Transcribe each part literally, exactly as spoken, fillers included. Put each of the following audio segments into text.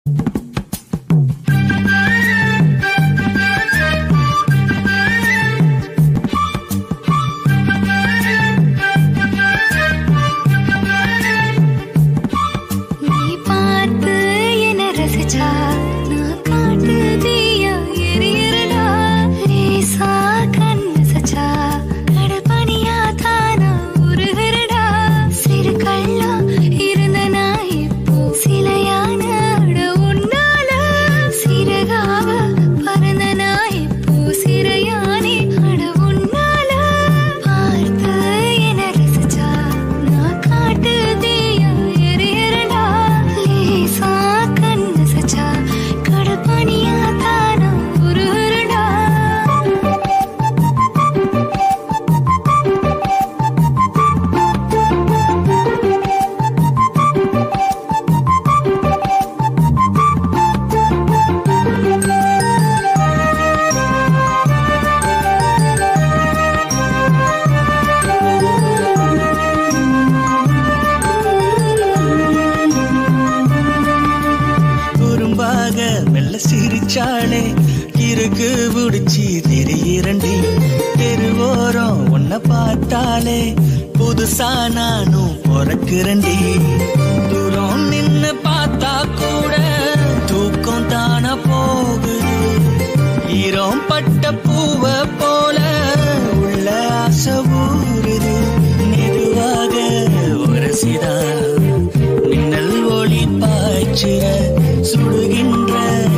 சிரிச்சாளே இருக்கு புடிச்சி திரியரண்டி தெருவோரம் உன்னை பார்த்தாலே புதுசா நானும் பொறக்குறண்டி தூரம் நின்னு பார்த்தா கூட தூக்கம் தான போகுது ஈரம் பட்ட பூவ போல உள்ள ஆசை ஊறுது மெதுவாக உரசிதான் மின்னல் ஒளி பாய்ச்சிற சுடுகின்ற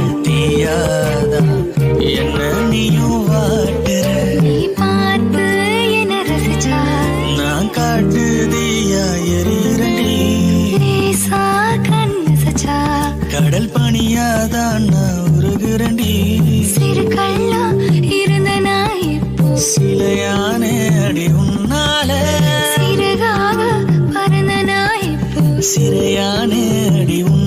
தீயாதா என்ன நீயும் வாட்டுற நீ பார்த்து என்ன ரசிச்சா நான் காட்டு தீயா எரியறடி லேசா கண்ணு சச்சா கடல் பனியாதான் நான் உருகுறண்டி சிறு கள்ளா இருந்த நான் இப்போ சிலையானே அடி உன்னால சிறகாக பறந்த நான் இப்போ சிறையானே அடி